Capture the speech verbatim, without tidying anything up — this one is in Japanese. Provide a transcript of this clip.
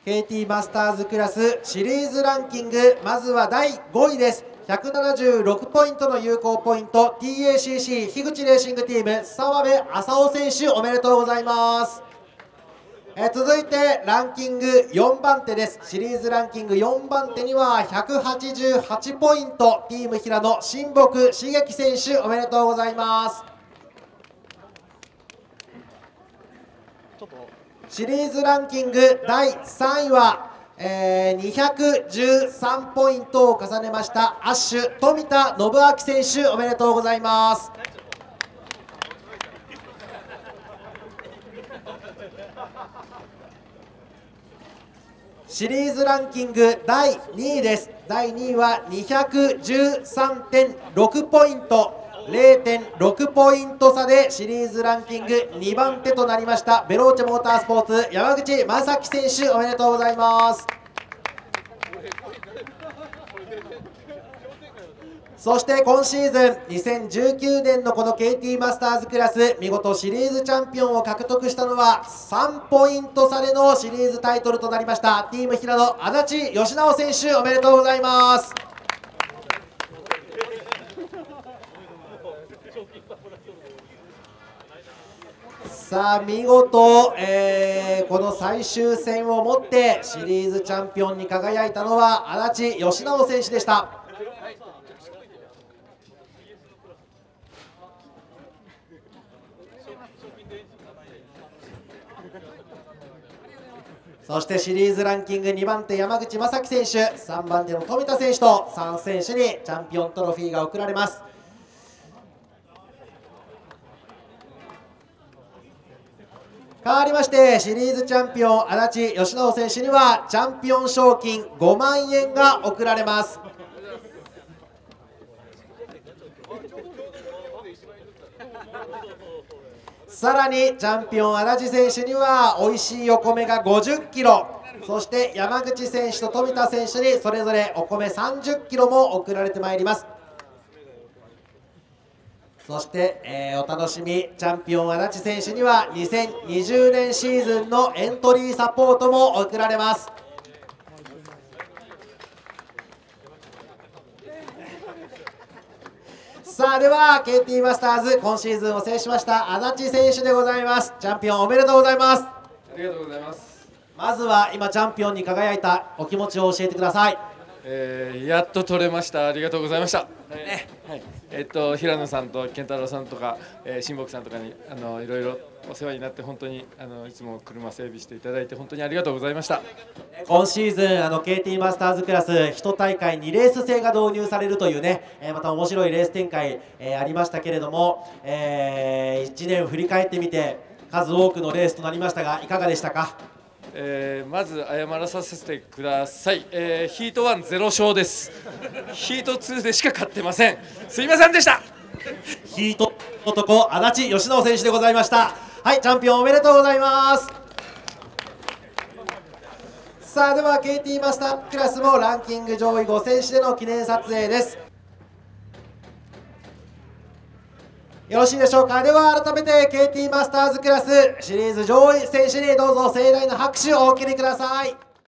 ケーティー マスターズクラスシリーズランキング、まずはだいごいです。ひゃくななじゅうろくポイントの有効ポイント、 ティーエーシーシー 樋口レーシングチーム澤部麻生選手、おめでとうございます。え続いてランキングよんばん手です。シリーズランキングよんばん手にはひゃくはちじゅうはちポイント、チーム平野新木茂樹選手、おめでとうございます。シリーズランキングだいさんいは、えー、にひゃくじゅうさんポイントを重ねましたアッシュ富田信明選手、おめでとうございます。シリーズランキングだいにいです。だいにいはにひゃくじゅうさんてんろくポイント、れいてんろくポイント差でシリーズランキングにばん手となりましたベローチェモータースポーツ山口正樹選手、おめでとうございます。そして今シーズンにせんじゅうきゅうねんのこの ケーティー マスターズクラス、見事シリーズチャンピオンを獲得したのはさんポイント差でのシリーズタイトルとなりましたチーム平野足立義直選手、おめでとうございます。さあ見事、えー、この最終戦をもってシリーズチャンピオンに輝いたのは足立義直選手でした。そしてシリーズランキングにばん手山口正樹選手、さんばん手の富田選手とさん選手にチャンピオントロフィーが贈られます。変わりましてシリーズチャンピオン足立義直選手にはチャンピオン賞金ごまんえんが贈られます。さらにチャンピオン足立選手には美味しいお米がごじゅっキロ、そして山口選手と富田選手にそれぞれお米さんじゅっキロも贈られてまいります。そして、えー、お楽しみチャンピオン足立選手にはにせんにじゅうねんシーズンのエントリーサポートも贈られます。さあでは ケーティー マスターズ今シーズンを制しました足立選手でございます。チャンピオンおめでとうございます。 ありがとうございます。 まずは今チャンピオンに輝いたお気持ちを教えてください。 えー、やっと取れました。ありがとうございました。ね、はい、えっと平野さんと健太郎さんとか、えー、新木さんとかにあのいろいろお世話になって本当にあのいつも車整備していただいて本当にありがとうございました。 今シーズンあの ケーティー マスターズクラスいち大会にレース制が導入されるというね、えー、また面白いレース展開、えー、ありましたけれども、えー、いちねん振り返ってみて数多くのレースとなりましたがいかがでしたか。 えー、まず謝らさせてください、えー、ヒートワンゼロ勝です。ヒートツーでしか勝ってません。すいませんでした。 ヒート男足立義直選手でございました。はい、チャンピオンおめでとうございます。さあでは ケーティー マスタークラスもランキング上位ご選手での記念撮影です。よろしいでしょうか。では改めて ケーティー マスターズクラスシリーズ上位選手にどうぞ盛大な拍手をお送りください。